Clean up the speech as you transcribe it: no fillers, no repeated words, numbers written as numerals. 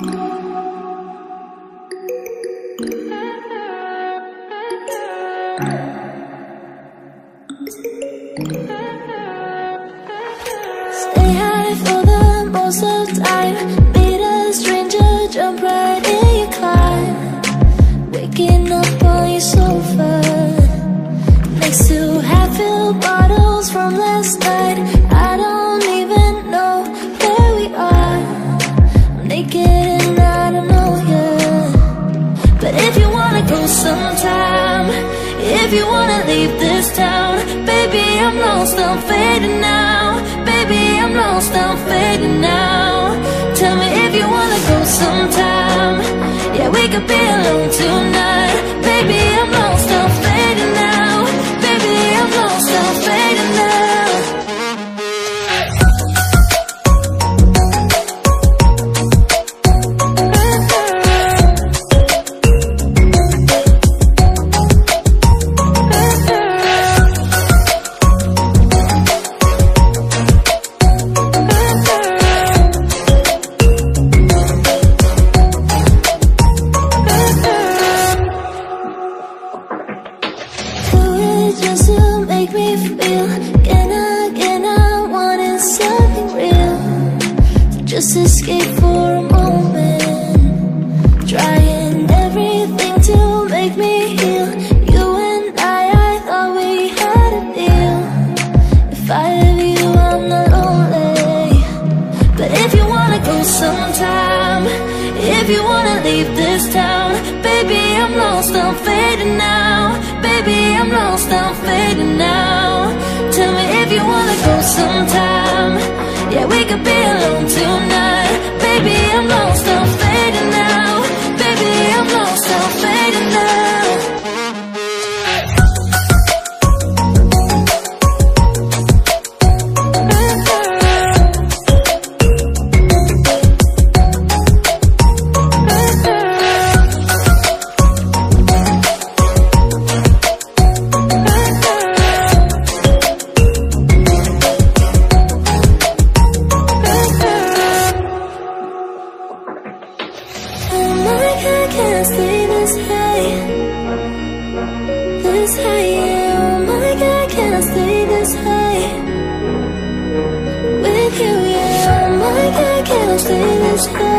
Stay high for the most of the time. Meet a stranger, jump right in your climb. Waking up on your sofa next to half-filled bottles from last night. I don't even know where we are. I'm naked and I don't know you. But if you wanna go sometime, if you wanna leave this town, baby, I'm lost, I'm fading now. Baby, I'm lost, I'm fading now. Tell me if you wanna go sometime. Yeah, we could be alone tonight. Baby, I'm lost, I'm fading now. Baby, I'm lost, I'm fading now. Just to make me feel again I wanted something real. Just escape for a moment, trying everything to make me heal. You and I thought we had a deal. If I have you, I'm not lonely. But if you wanna go sometime, if you wanna leave this town, baby, I'm lost, I'm fading now. Baby, I'm lost, I'm fading now. Tell me if you wanna go sometime. Yeah, we could be alone tonight. Baby, I'm lost, I'm fading now. Baby, I'm lost, I'm fading now. Can't stay this high, yeah. Oh my God, can I stay this high with you, yeah. Oh my God, can I stay this high?